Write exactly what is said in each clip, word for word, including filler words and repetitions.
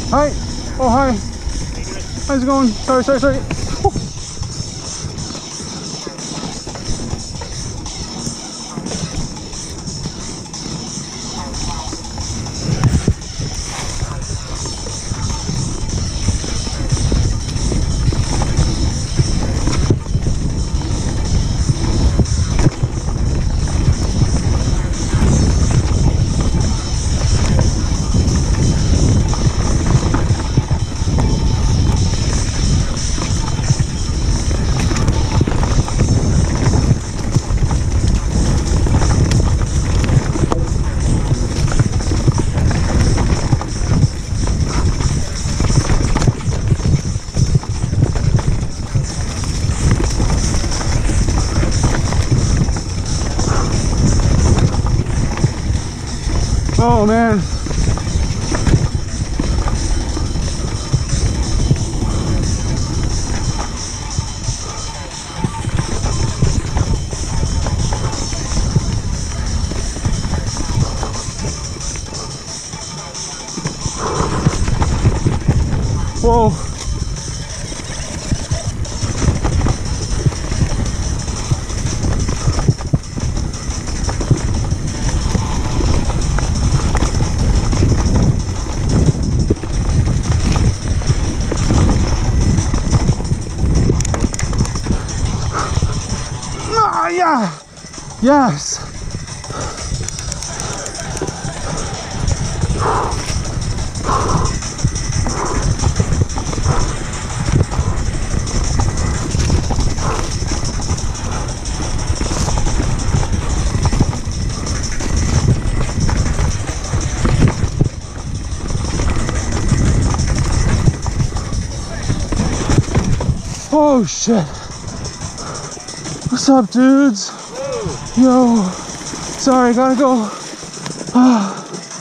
Hi. Oh, hi. How's it going? Sorry, sorry, sorry. Woo. Oh man. Whoa. Ah, yeah. Yes. Oh shit. What's up, dudes? Yo. Sorry, gotta go. Ah.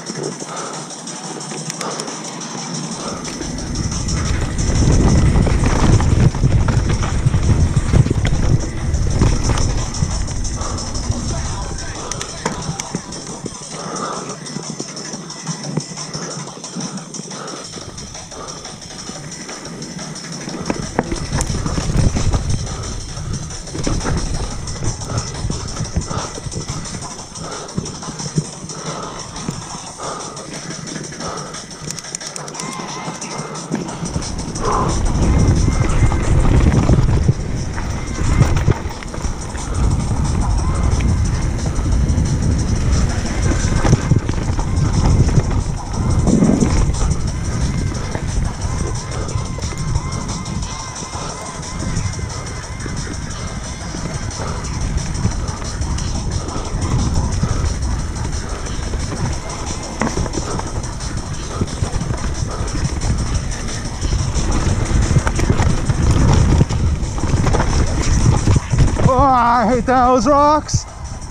Oh, I hate those rocks.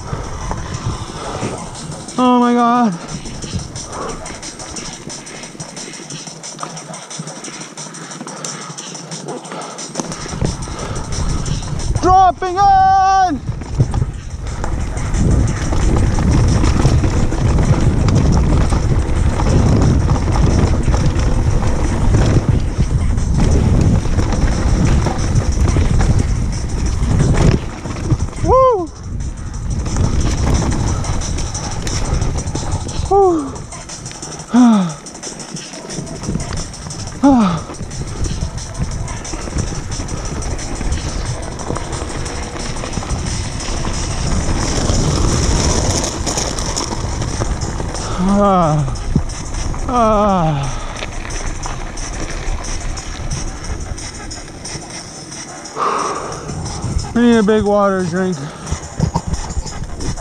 Oh my God. Dropping on. Woo! Woo! Ah. Ah. Ah. Ah. I need a big water drink.